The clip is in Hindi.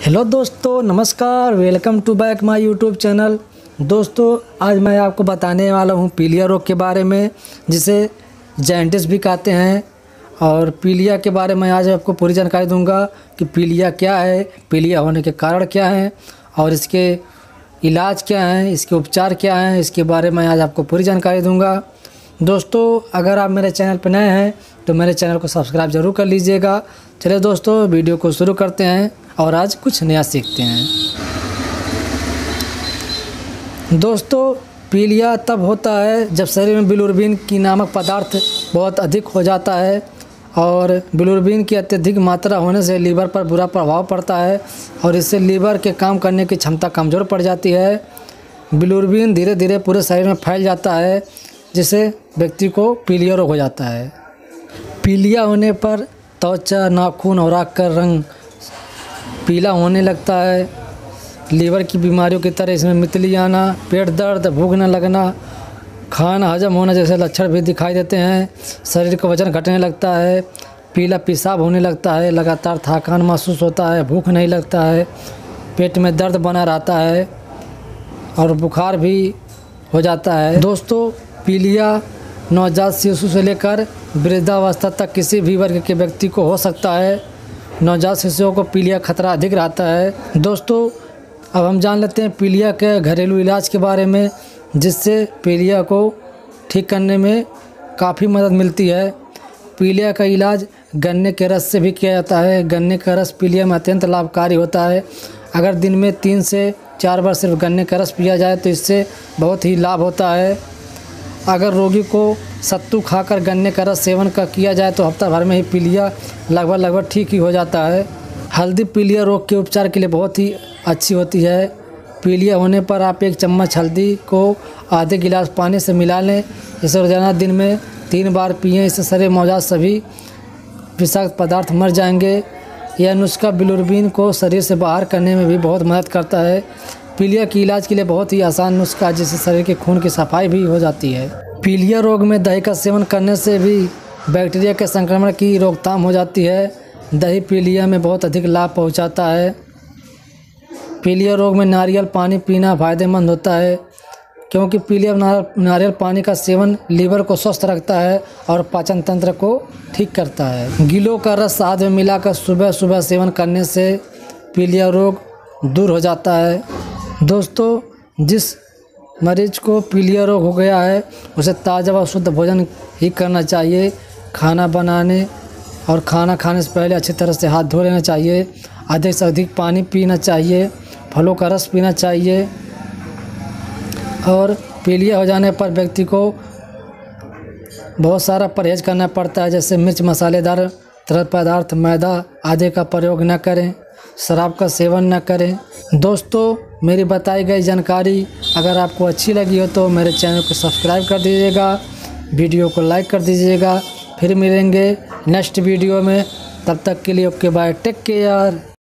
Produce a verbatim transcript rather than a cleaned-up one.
हेलो दोस्तों, नमस्कार। Welcome to back my YouTube channel. दोस्तों, आज मैं आपको बताने वाला हूँ पीलिया रोग के बारे में, जिसे जॉन्डिस भी कहते हैं। और पीलिया के बारे में आज आपको पूरी जानकारी दूंगा कि पीलिया क्या है, पीलिया होने के कारण क्या हैं और इसके इलाज क्या हैं, इसके उपचार क्या हैं, इसके बारे में आज आपको पूरी जानकारी दूंगा। दोस्तों, अगर आप मेरे चैनल पर नए हैं तो मेरे चैनल को सब्सक्राइब ज़रूर कर लीजिएगा। चलिए दोस्तों, वीडियो को शुरू करते हैं और आज कुछ नया सीखते हैं। दोस्तों, पीलिया तब होता है जब शरीर में बिलिरुबिन की नामक पदार्थ बहुत अधिक हो जाता है, और बिलिरुबिन की अत्यधिक मात्रा होने से लीवर पर बुरा प्रभाव पड़ता है और इससे लीवर के काम करने की क्षमता कमज़ोर पड़ जाती है। बिलिरुबिन धीरे धीरे पूरे शरीर में फैल जाता है, जिससे व्यक्ति को पीलिया रोग हो जाता है। पीलिया होने पर त्वचा, नाखून और आँख का रंग पीला होने लगता है। लीवर की बीमारियों की तरह इसमें मितली आना, पेट दर्द, भूख न लगना, खाना हजम होना जैसे लक्षण भी दिखाई देते हैं। शरीर का वजन घटने लगता है, पीला पेशाब होने लगता है, लगातार थकान महसूस होता है, भूख नहीं लगता है, पेट में दर्द बना रहता है और बुखार भी हो जाता है। दोस्तों, पीलिया नवजात शिशु से लेकर वृद्धावस्था तक किसी भी वर्ग के व्यक्ति को हो सकता है। नवजात शिशुओं को पीलिया खतरा अधिक रहता है। दोस्तों, अब हम जान लेते हैं पीलिया के घरेलू इलाज के बारे में, जिससे पीलिया को ठीक करने में काफ़ी मदद मिलती है। पीलिया का इलाज गन्ने के रस से भी किया जाता है। गन्ने का रस पीलिया में अत्यंत लाभकारी होता है। अगर दिन में तीन से चार बार सिर्फ गन्ने का रस पिया जाए तो इससे बहुत ही लाभ होता है। अगर रोगी को सत्तू खाकर गन्ने का रस सेवन का किया जाए तो हफ्ता भर में ही पीलिया लगभग लगभग ठीक ही हो जाता है। हल्दी पीलिया रोग के उपचार के लिए बहुत ही अच्छी होती है। पीलिया होने पर आप एक चम्मच हल्दी को आधे गिलास पानी से मिला लें। इसे रोजाना दिन में तीन बार पिएं। इससे शरीर में मौजूद सभी विषाक्त पदार्थ मर जाएंगे। यह नुस्खा बिलिरुबिन को शरीर से बाहर करने में भी बहुत मदद करता है। पीलिया के इलाज के लिए बहुत ही आसान नुस्खा, जिससे शरीर के खून की सफाई भी हो जाती है। पीलिया रोग में दही का सेवन करने से भी बैक्टीरिया के संक्रमण की रोकथाम हो जाती है। दही पीलिया में बहुत अधिक लाभ पहुंचाता है। पीलिया रोग में नारियल पानी पीना फ़ायदेमंद होता है, क्योंकि पीलिया नारियल पानी का सेवन लीवर को स्वस्थ रखता है और पाचन तंत्र को ठीक करता है। गिलों का रस शहद में मिलाकर सुबह सुबह सेवन करने से पीलिया रोग दूर हो जाता है। दोस्तों, जिस मरीज को पीलिया रोग हो गया है उसे ताज़ा व शुद्ध भोजन ही करना चाहिए। खाना बनाने और खाना खाने से पहले अच्छी तरह से हाथ धो लेना चाहिए। अधिक से अधिक पानी पीना चाहिए, फलों का रस पीना चाहिए। और पीलिया हो जाने पर व्यक्ति को बहुत सारा परहेज करना पड़ता है, जैसे मिर्च, मसालेदार तरल पदार्थ, मैदा आदि का प्रयोग न करें, शराब का सेवन न करें। दोस्तों, मेरी बताई गई जानकारी अगर आपको अच्छी लगी हो तो मेरे चैनल को सब्सक्राइब कर दीजिएगा, वीडियो को लाइक कर दीजिएगा। फिर मिलेंगे नेक्स्ट वीडियो में, तब तक के लिए ओके बाय, टेक केयर।